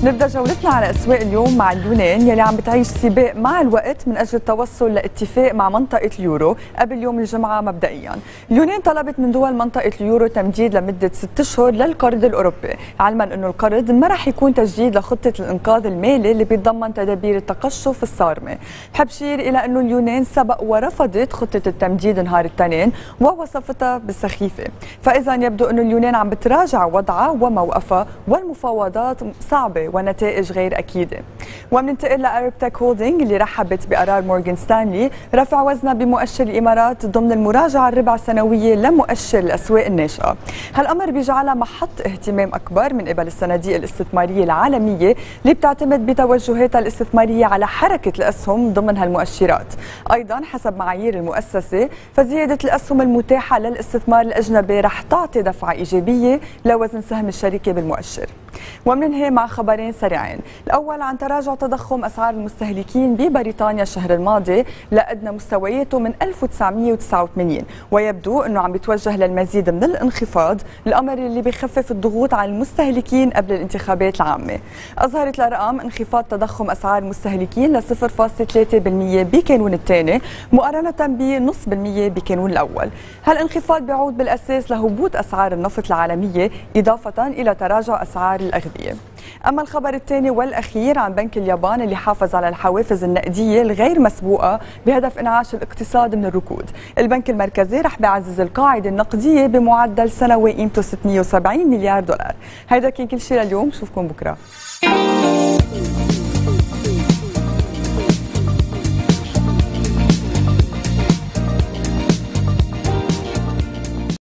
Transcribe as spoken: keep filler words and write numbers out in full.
نبدأ جولتنا على أسواق اليوم مع اليونان يلي عم بتعيش سباق مع الوقت من أجل التوصل لاتفاق مع منطقة اليورو قبل يوم الجمعة مبدئيا. اليونان طلبت من دول منطقة اليورو تمديد لمدة ست أشهر للقرض الأوروبي، علما أنه القرض ما رح يكون تجديد لخطة الإنقاذ المالي اللي بيتضمن تدابير التقشف الصارمة. بحب شير إلى أنه اليونان سبق ورفضت خطة التمديد نهار الاثنين ووصفتها بالسخيفة، فإذا يبدو أنه اليونان عم بتراجع وضعها وموقفها والمفاوضات صعبة ونتائج غير أكيدة. ومننتقل لأرب تك هولدينج اللي رحبت بقرار مورغان ستانلي رفع وزنها بمؤشر الإمارات ضمن المراجعة الربع سنوية لمؤشر الأسواق الناشئة. هالأمر بيجعلها محط اهتمام أكبر من قبل الصناديق الاستثمارية العالمية اللي بتعتمد بتوجهاتها الاستثمارية على حركة الأسهم ضمن هالمؤشرات. أيضا حسب معايير المؤسسة فزيادة الأسهم المتاحة للاستثمار الأجنبي رح تعطي دفعة إيجابية لوزن سهم الشركة بالمؤشر. ومننهي مع خبرين سريعين. الأول عن تراجع تضخم أسعار المستهلكين ببريطانيا الشهر الماضي لأدنى مستوياته من ألف وتسعمئة وتسعة وثمانين، ويبدو أنه عم بيتوجه للمزيد من الانخفاض، الأمر اللي بيخفف الضغوط على المستهلكين قبل الانتخابات العامة. أظهرت الأرقام انخفاض تضخم أسعار المستهلكين ل صفر فاصلة ثلاثة بالمئة بكانون الثاني مقارنة بنصف بالمئة بكانون الأول. هالانخفاض بيعود بالأساس لهبوط أسعار النفط العالمية إضافة إلى تراجع أسعار الأغذية. أما الخبر الثاني والأخير عن بنك اليابان اللي حافظ على الحوافز النقدية الغير مسبوقة بهدف إنعاش الاقتصاد من الركود. البنك المركزي رح بيعزز القاعدة النقدية بمعدل سنوي قيمته ستمئة وسبعين مليار دولار. هيدا كان كل شيء لليوم، بشوفكم بكرة.